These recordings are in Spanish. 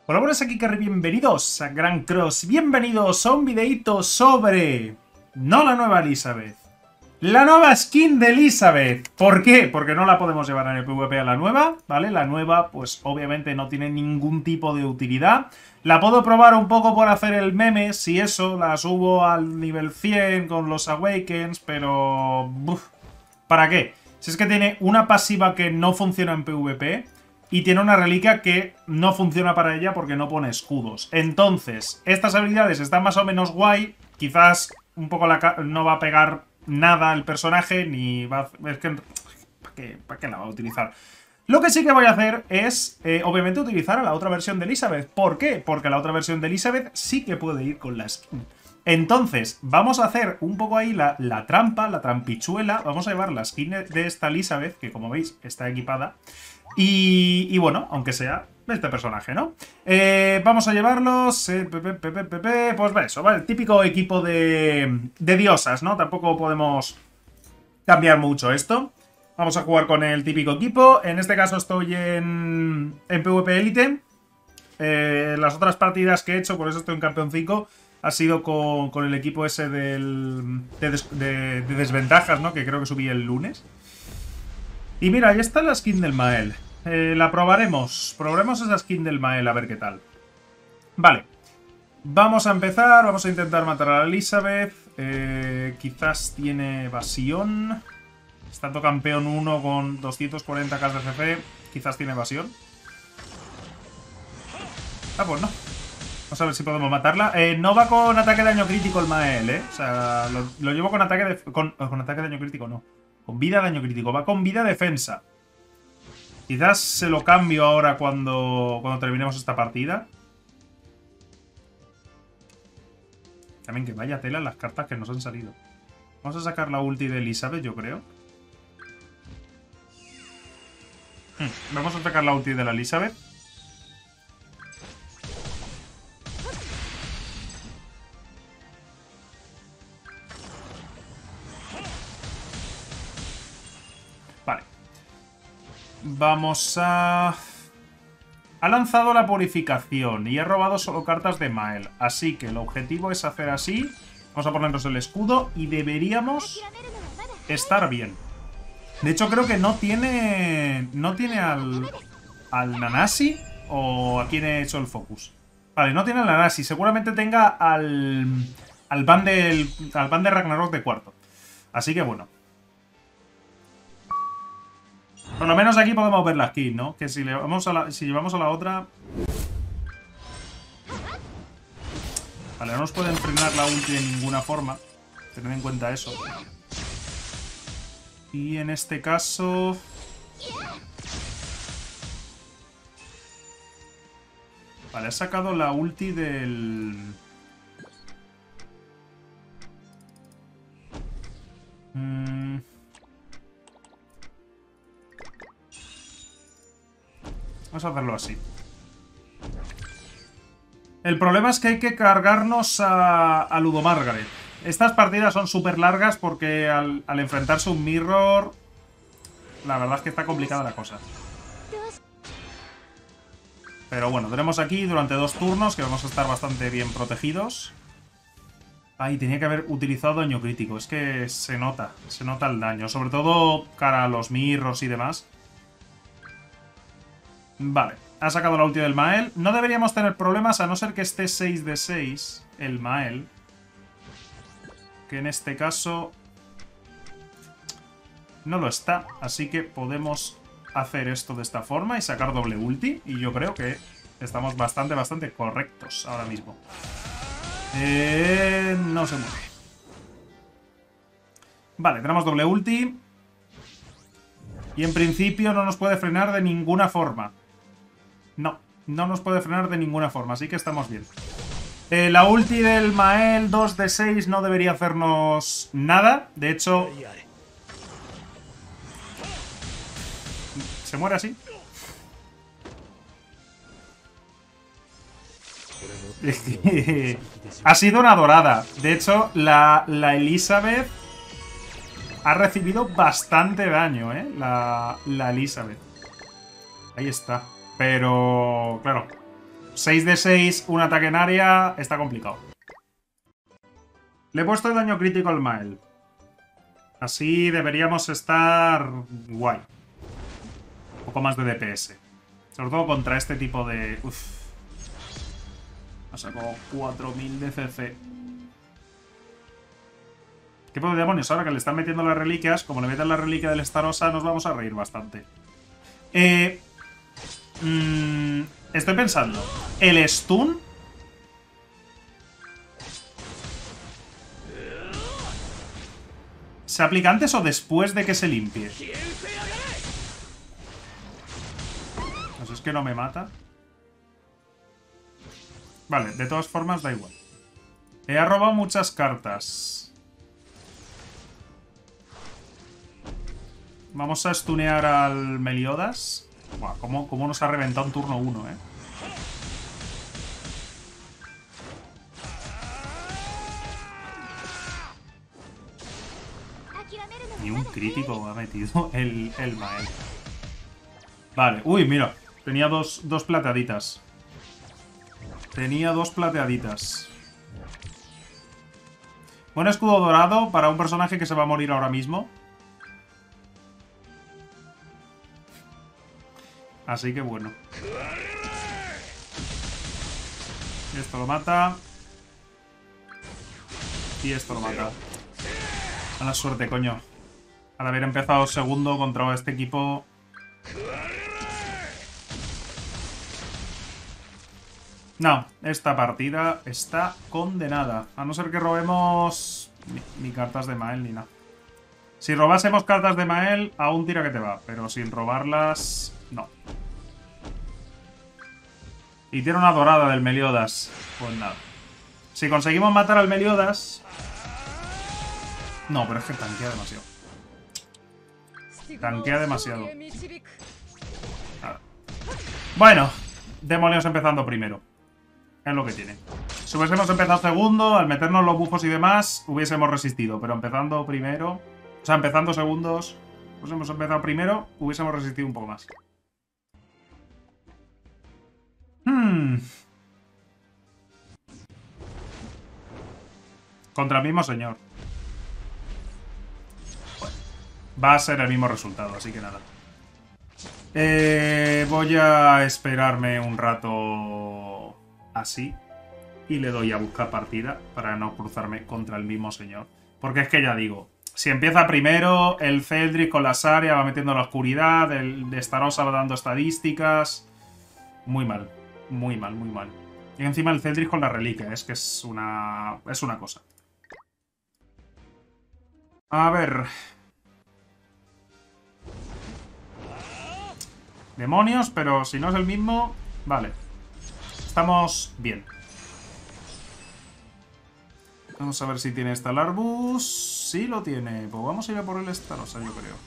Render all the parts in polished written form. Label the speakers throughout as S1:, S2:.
S1: Hola, buenas, aquí Carry, bienvenidos a Grand Cross, bienvenidos a un videito sobre... No la nueva Elizabeth, la nueva skin de Elizabeth. ¿Por qué? Porque no la podemos llevar en el PvP a la nueva, ¿vale? La nueva, pues obviamente no tiene ningún tipo de utilidad. La puedo probar un poco por hacer el meme, si eso, la subo al nivel 100 con los Awakens, pero... ¿Para qué? Si es que tiene una pasiva que no funciona en PvP... Y tiene una reliquia que no funciona para ella porque no pone escudos. Entonces, estas habilidades están más o menos guay. Quizás un poco no va a pegar nada el personaje, ni va a... Es que... ¿Para qué la va a utilizar? Lo que sí que voy a hacer es, obviamente, utilizar a la otra versión de Elizabeth. ¿Por qué? Porque la otra versión de Elizabeth sí que puede ir con la skin. Entonces, vamos a hacer un poco ahí la trampa, la trampichuela. Vamos a llevar la skin de esta Elizabeth, que como veis está equipada. Y bueno, aunque sea este personaje, ¿no? Vamos a llevarlos... pues eso, ¿vale? El típico equipo de diosas, ¿no? Tampoco podemos cambiar mucho esto. Vamos a jugar con el típico equipo. En este caso estoy en PvP Elite. Las otras partidas que he hecho, por eso estoy en campeón 5, ha sido con el equipo ese de desventajas, ¿no? Que creo que subí el lunes. Y mira, ahí está la skin del Mael. La probaremos. Probaremos esa skin del Mael, a ver qué tal. Vale. Vamos a empezar. Vamos a intentar matar a Elizabeth. Quizás tiene evasión. Estando campeón 1 con 240k de CC. Quizás tiene evasión. Ah, pues no. Vamos a ver si podemos matarla. No va con ataque de daño crítico el Mael, ¿eh? O sea, lo llevo con ataque de... Con ataque de daño crítico, no. Con vida de daño crítico. Va con vida defensa. Quizás se lo cambio ahora cuando terminemos esta partida. También que vaya tela las cartas que nos han salido. Vamos a sacar la ulti de Elizabeth, yo creo. Vamos a sacar la ulti de la Elizabeth. Vale. Vamos a... Ha lanzado la purificación y ha robado solo cartas de Mael. Así que el objetivo es hacer así. Vamos a ponernos el escudo y deberíamos estar bien. De hecho, creo que no tiene... No tiene al Nanasi o a quién he hecho el focus. Vale, no tiene al Nanasi. Seguramente tenga al Ban de Ragnarok de cuarto. Así que bueno. Por lo menos aquí podemos ver la skin, ¿no? Que si llevamos a la otra... Vale, no nos pueden frenar la ulti de ninguna forma. Tened en cuenta eso. Y en este caso... Vale, ha sacado la ulti del... Vamos a hacerlo así. El problema es que hay que cargarnos a Ludo Margaret. Estas partidas son súper largas porque al enfrentarse un mirror... La verdad es que está complicada la cosa. Pero bueno, tenemos aquí durante 2 turnos que vamos a estar bastante bien protegidos. Ay, tenía que haber utilizado daño crítico. Es que se nota el daño. Sobre todo cara a los mirrors y demás. Vale, ha sacado la ulti del Mael. No deberíamos tener problemas a no ser que esté 6 de 6 el Mael. Que en este caso no lo está. Así que podemos hacer esto de esta forma y sacar doble ulti. Y yo creo que estamos bastante correctos ahora mismo. No se mueve. Vale, tenemos doble ulti. Y en principio no nos puede frenar de ninguna forma. No nos puede frenar de ninguna forma, así que estamos bien. La ulti del Mael 2 de 6 no debería hacernos nada. De hecho... ¿Se muere así? Ha sido una dorada. De hecho, la Elizabeth ha recibido bastante daño, ¿eh? La Elizabeth. Ahí está. Pero, claro, 6 de 6, un ataque en área, está complicado. Le he puesto el daño crítico al Mael. Así deberíamos estar guay. Un poco más de DPS. Sobre todo contra este tipo de... Uf. Ha sacado 4000 de CC. ¿Qué tipo de demonios? Ahora que le están metiendo las reliquias, como le meten la reliquia del Starosta, nos vamos a reír bastante. Estoy pensando. ¿El stun? ¿Se aplica antes o después de que se limpie? Pues es que no me mata. Vale, de todas formas da igual. He robado muchas cartas. Vamos a stunear al Meliodas. Buah, cómo nos ha reventado en turno 1, eh. Y un crítico ha metido el Mael. Vale, uy, mira. Tenía dos plateaditas. Tenía 2 plateaditas. Buen escudo dorado para un personaje que se va a morir ahora mismo. Así que bueno. Esto lo mata. Y esto lo mata. Mala suerte, coño. Al haber empezado segundo contra este equipo. No, esta partida está condenada. A no ser que robemos ni cartas de Mael ni nada. Si robásemos cartas de Mael, aún tira que te va. Pero sin robarlas, no. Y tiene una dorada del Meliodas. Pues nada. Si conseguimos matar al Meliodas... No, pero es que tanquea demasiado. Tanquea demasiado. Nada. Bueno, demonios empezando primero. Es lo que tiene. Si hubiésemos empezado segundo, al meternos los bufos y demás, hubiésemos resistido. Pero empezando primero... O sea, empezando segundos... Pues hemos empezado primero, hubiésemos resistido un poco más. Contra el mismo señor. Bueno, va a ser el mismo resultado, así que nada. Voy a esperarme un rato así. Y le doy a buscar partida para no cruzarme contra el mismo señor. Porque es que ya digo, si empieza primero, el Celdrix con las áreas va metiendo la oscuridad, el de Starosta va dando estadísticas. Muy mal, muy mal, muy mal. Y encima el Celdrix con la reliquia, es que es una cosa. A ver. Demonios, pero si no es el mismo... Vale. Estamos bien. Vamos a ver si tiene esta Larbus. Sí lo tiene. Pues vamos a ir a por el Starosta, yo creo.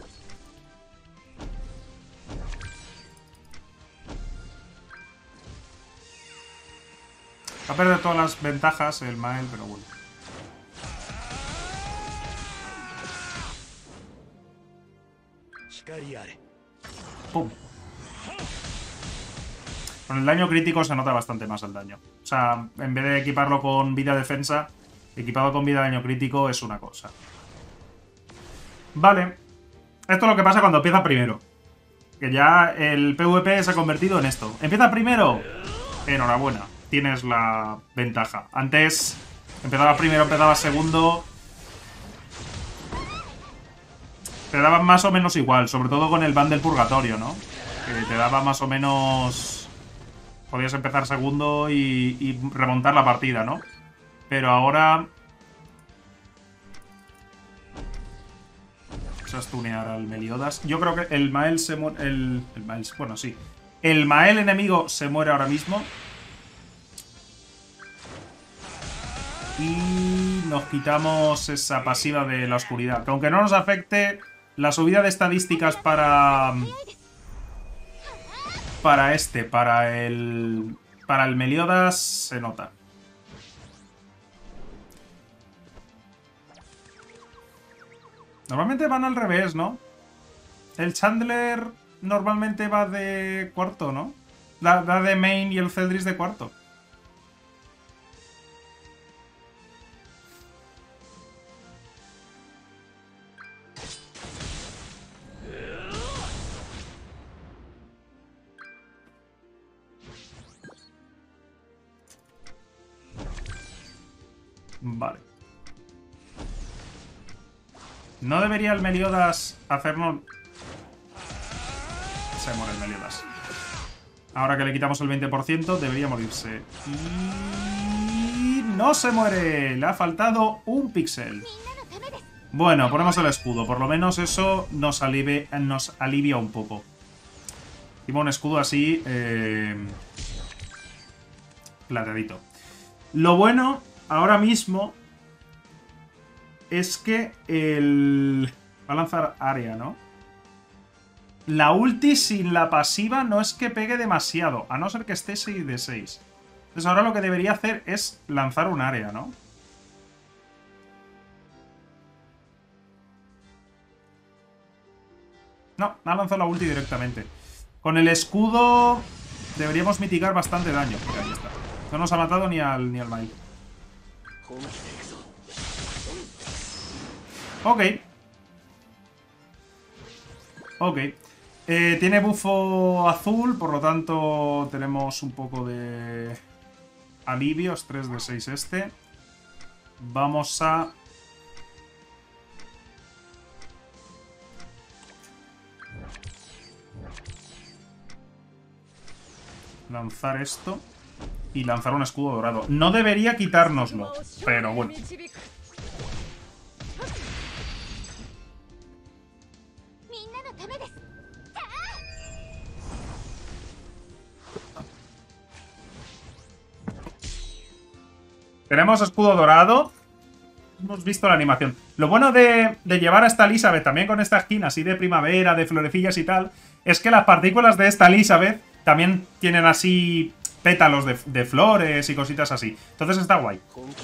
S1: Va a perder todas las ventajas el Mael, pero bueno. ¡Pum! Con el daño crítico se nota bastante más el daño. O sea, en vez de equiparlo con vida defensa, equipado con vida daño crítico es una cosa. Vale. Esto es lo que pasa cuando empieza primero. Que ya el PvP se ha convertido en esto. ¿Empieza primero? Enhorabuena. Tienes la ventaja. Antes empezaba primero, empezaba segundo. Te daban más o menos igual. Sobre todo con el ban del purgatorio, ¿no? Que te daba más o menos... Podías empezar segundo y remontar la partida, ¿no? Pero ahora... Vamos a stunear al Meliodas. Yo creo que el Mael se muere... El Mael... Bueno, sí. El Mael enemigo se muere ahora mismo. Y nos quitamos esa pasiva de la oscuridad. Que aunque no nos afecte, la subida de estadísticas para el Meliodas se nota. Normalmente van al revés, ¿no? El Chandler normalmente va de cuarto, ¿no? Da de main y el Celdris de cuarto. Vale. No debería el Meliodas hacernos... Se muere el Meliodas. Ahora que le quitamos el 20%, debería morirse. Y... no se muere. Le ha faltado un píxel. Bueno, ponemos el escudo. Por lo menos eso nos alivia un poco. Hicimos un escudo así... plateadito. Lo bueno, ahora mismo... es que el... va a lanzar área, ¿no? La ulti sin la pasiva no es que pegue demasiado, a no ser que esté 6 de 6. Entonces ahora lo que debería hacer es lanzar un área, ¿no? No, ha lanzado la ulti directamente. Con el escudo deberíamos mitigar bastante daño. Mira, ahí está. No nos ha matado ni al Mai. Ok. Ok. Tiene bufo azul, por lo tanto tenemos un poco de alivio. Es 3 de 6 este. Vamos a... lanzar esto. Y lanzar un escudo dorado. No debería quitárnoslo, pero bueno. Tenemos escudo dorado. Hemos visto la animación. Lo bueno de llevar a esta Elizabeth también con esta skin así de primavera, de florecillas y tal, es que las partículas de esta Elizabeth también tienen así pétalos de flores y cositas así. Entonces está guay.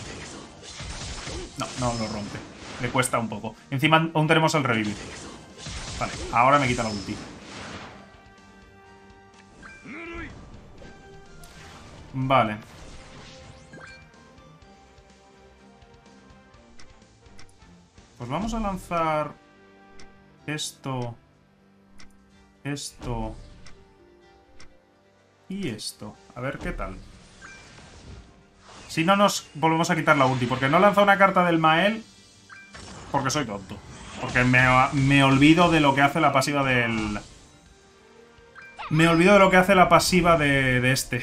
S1: No lo rompe. Le cuesta un poco. Encima aún tenemos el revivir. Vale, ahora me quita la ulti. Vale. Pues vamos a lanzar esto, esto y esto. A ver qué tal. Si no nos volvemos a quitar la ulti, porque no he lanzado una carta del Mael porque soy tonto. Porque me olvido de lo que hace la pasiva del... Me olvido de lo que hace la pasiva de este,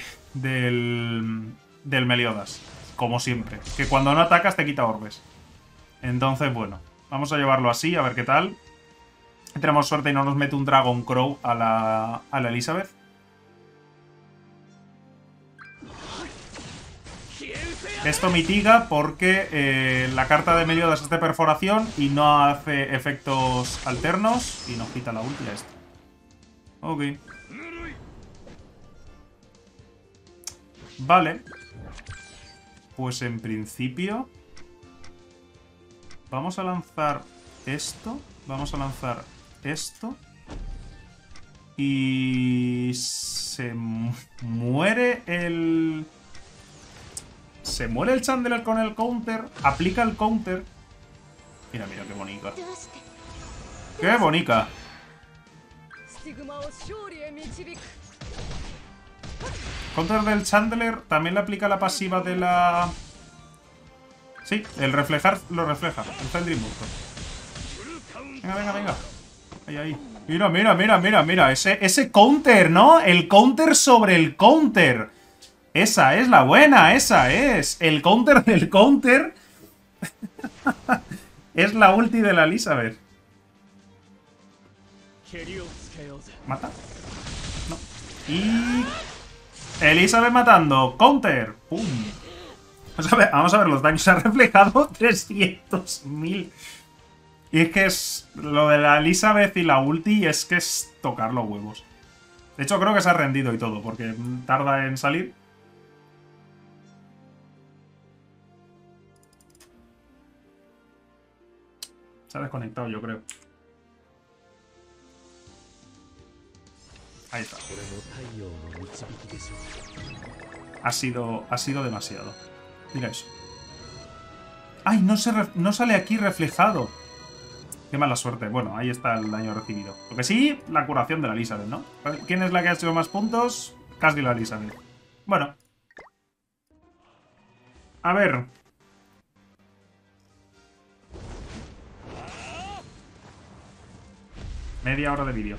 S1: del Meliodas. Como siempre. Que cuando no atacas te quita orbes. Entonces, bueno, vamos a llevarlo así, a ver qué tal. Tenemos suerte y no nos mete un Dragon Crow a la Elizabeth. Esto mitiga porque la carta de Meliodas es de perforación y no hace efectos alternos. Y nos quita la ulti a esto. Ok. Vale. Pues en principio... vamos a lanzar esto. Vamos a lanzar esto. Y... se muere el... se muere el Chandler con el counter. Aplica el counter. Mira, mira, qué bonita. ¡Qué bonita! Counter del Chandler también le aplica la pasiva de la... sí, el reflejar lo refleja. El Fendry Muerto. Venga, venga, venga. Ahí, ahí. Mira, mira, mira, mira, mira. Ese counter, ¿no? El counter sobre el counter. Esa es la buena, esa es. El counter del counter. Es la ulti de la Elizabeth. ¿Mata? No. Y... Elizabeth matando. Counter. ¡Pum! Vamos a ver los daños. Se ha reflejado 300.000. Y es que es... lo de la Elizabeth y la ulti es que es tocar los huevos. De hecho, creo que se ha rendido y todo, porque tarda en salir. Se ha desconectado, yo creo. Ahí está. Ha sido demasiado. Mira eso. ¡Ay! No sale aquí reflejado. Qué mala suerte. Bueno, ahí está el daño recibido. Lo que sí, la curación de la Elizabeth, ¿no? ¿Quién es la que ha hecho más puntos? Casi la Elizabeth. Bueno. A ver. Media hora de vídeo.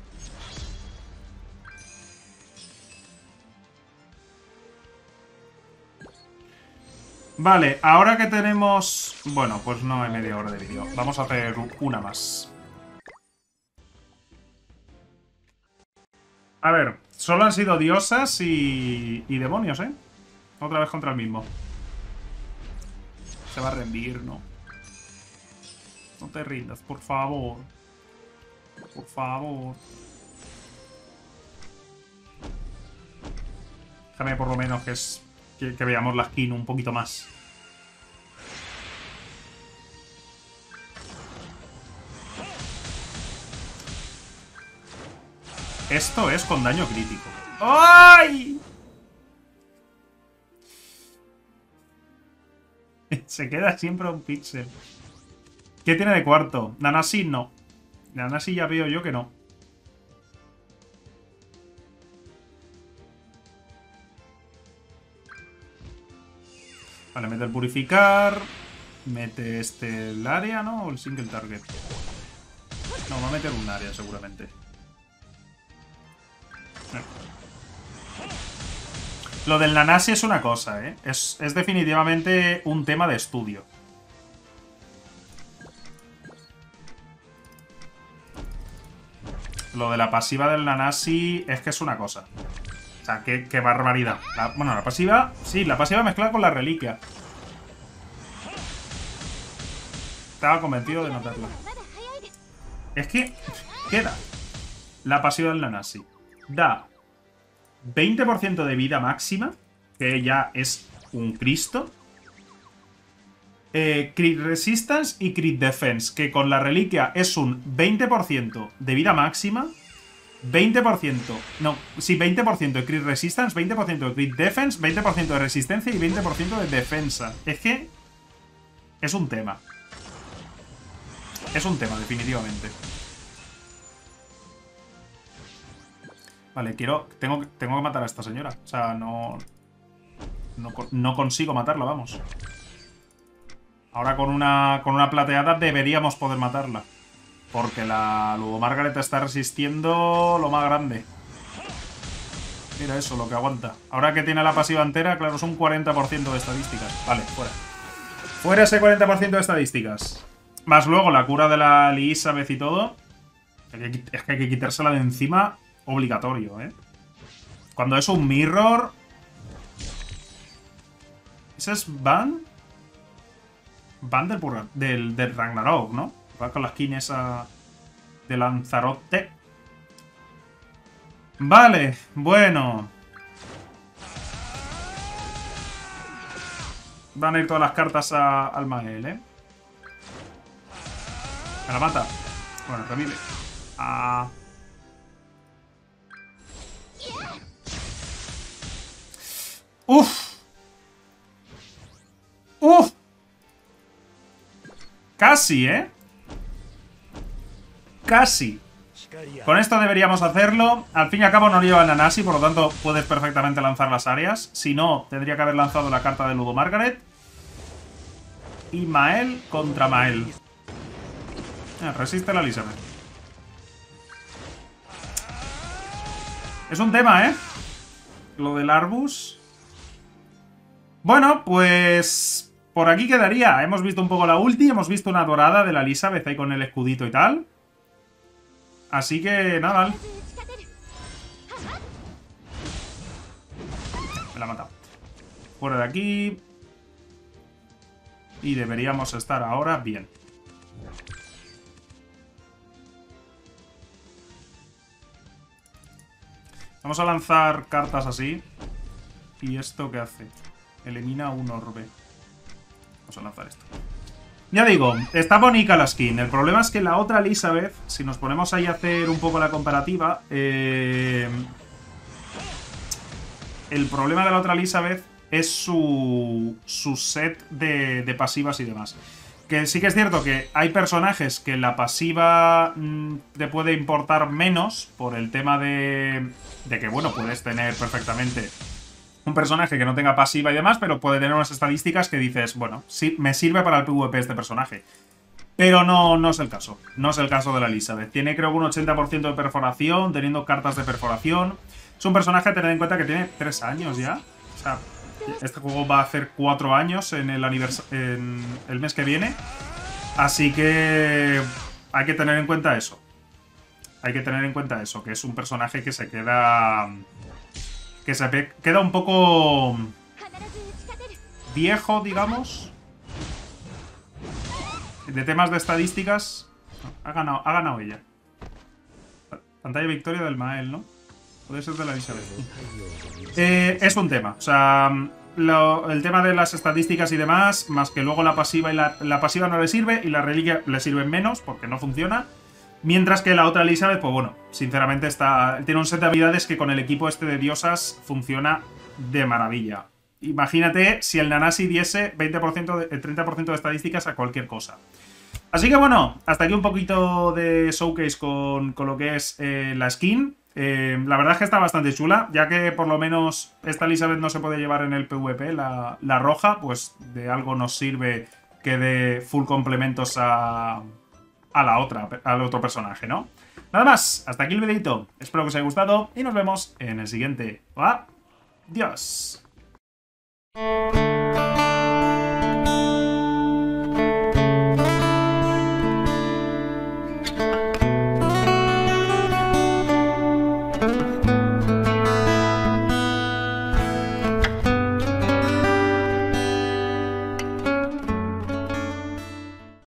S1: Vale, ahora que tenemos... Bueno, pues no hay media hora de vídeo. Vamos a hacer una más. A ver, solo han sido diosas y demonios, ¿eh? Otra vez contra el mismo. Se va a rendir, ¿no? No te rindas, por favor. Por favor. Déjame por lo menos que veamos la skin un poquito más. Esto es con daño crítico. ¡Ay! Se queda siempre un píxel. ¿Qué tiene de cuarto? Nanasi no. Nanasi ya veo yo que no. Vale, mete el purificar. Mete el área, ¿no? O el single target. No, va a meter un área seguramente. Lo del Nanasi es una cosa, ¿eh? Es definitivamente un tema de estudio. Lo de la pasiva del Nanasi es que es una cosa. O sea, qué barbaridad. Bueno, la pasiva... Sí, la pasiva mezclada con la reliquia. Estaba convencido de notarla. Es que... ¿Qué da? La pasiva del Nanasi. Da 20% de vida máxima, que ya es un Cristo. Crit Resistance y Crit Defense, que con la reliquia es un 20% de vida máxima, 20%, no, sí, 20% de Crit Resistance, 20% de Crit Defense, 20% de resistencia y 20% de defensa. Es que es un tema. Es un tema, definitivamente. Vale, tengo que matar a esta señora. O sea, no consigo matarla, vamos. Ahora con una plateada deberíamos poder matarla. Porque la Ludo Margaret está resistiendo lo más grande. Mira eso, lo que aguanta. Ahora que tiene la pasiva entera, claro, es un 40% de estadísticas. Vale, fuera. Fuera ese 40% de estadísticas. Más luego la cura de la Elizabeth y todo. Es que hay que quitársela de encima obligatorio, ¿eh? Cuando es un mirror... ¿Ese es Van? Van del Ragnarok, ¿no? Va con la skin esa de Lanzarote. Vale, bueno. Van a ir todas las cartas al Mael, ¿eh? Me la mata. Bueno, revive. ¡Uf! ¡Uf! Casi, ¿eh? Casi. Con esto deberíamos hacerlo. Al fin y al cabo no lleva Nanasi, por lo tanto puedes perfectamente lanzar las áreas. Si no, tendría que haber lanzado la carta de Ludo Margaret. Y Mael contra Mael. Resiste la Elizabeth. Es un tema, ¿eh? Lo del Arbus. Bueno, pues... por aquí quedaría. Hemos visto un poco la ulti. Hemos visto una dorada de la Elizabeth ahí con el escudito y tal. Así que nada. Me la ha matado. Fuera de aquí. Y deberíamos estar ahora bien. Vamos a lanzar cartas así. ¿Y esto qué hace? Elimina un orbe. Vamos a lanzar esto. Ya digo, está bonita la skin. El problema es que la otra Elizabeth, si nos ponemos ahí a hacer un poco la comparativa, el problema de la otra Elizabeth es su set de pasivas y demás. Que sí que es cierto que hay personajes que la pasiva te puede importar menos por el tema de que, bueno, puedes tener perfectamente un personaje que no tenga pasiva y demás, pero puede tener unas estadísticas que dices, bueno, sí, me sirve para el PvP este personaje. Pero no es el caso. No es el caso de la Elizabeth. Tiene creo que un 80% de perforación, teniendo cartas de perforación. Es un personaje a tener en cuenta que tiene 3 años ya. O sea, este juego va a hacer 4 años en el mes que viene. Así que hay que tener en cuenta eso. Hay que tener en cuenta eso, que es un personaje que se queda... que se queda un poco viejo, digamos. De temas de estadísticas. Ha ganado ella. Pantalla de victoria del Mael, ¿no? Puede ser de la Elizabeth. Es un tema. O sea, el tema de las estadísticas y demás, más que luego la pasiva y la pasiva no le sirve y la reliquia le sirven menos porque no funciona. Mientras que la otra Elizabeth, pues bueno, sinceramente tiene un set de habilidades que con el equipo este de diosas funciona de maravilla. Imagínate si el Nanasi diese 30% de estadísticas a cualquier cosa. Así que bueno, hasta aquí un poquito de showcase con lo que es la skin. La verdad es que está bastante chula, ya que por lo menos esta Elizabeth no se puede llevar en el PvP, la roja, pues de algo nos sirve que dé full complementos al otro personaje, ¿no? Nada más, hasta aquí el videito. Espero que os haya gustado y nos vemos en el siguiente. ¡Adiós!